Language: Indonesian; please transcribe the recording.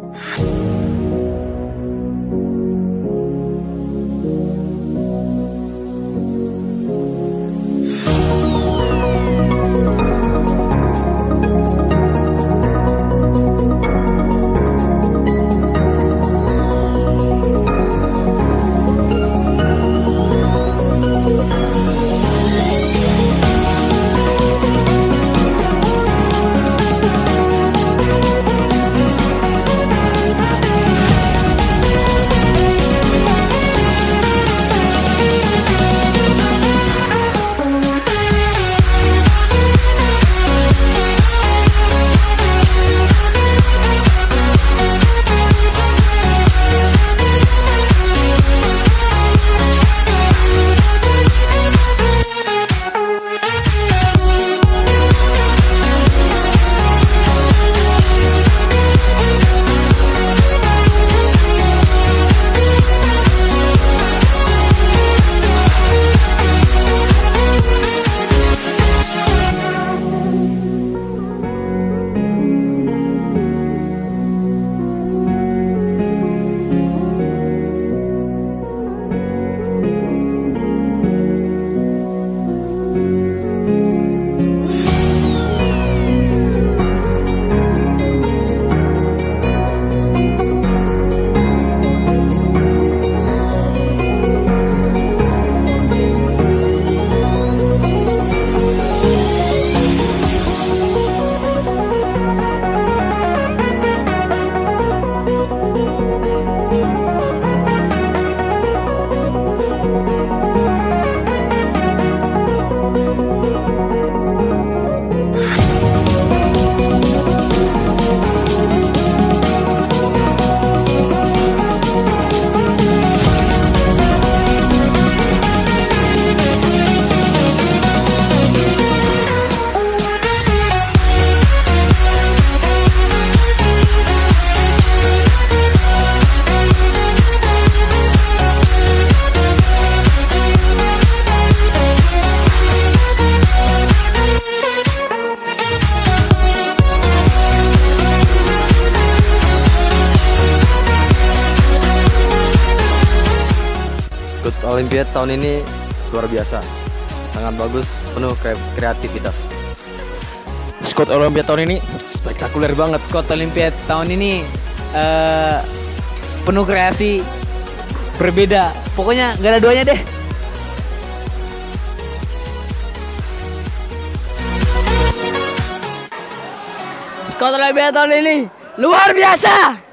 Olimpiade tahun ini luar biasa, sangat bagus, penuh kreativitas. Skot Olimpiade tahun ini Spektakuler banget. Skot Olimpiade tahun ini penuh kreasi, berbeda. Pokoknya nggak ada duanya deh. Skot Olimpiade tahun ini luar biasa.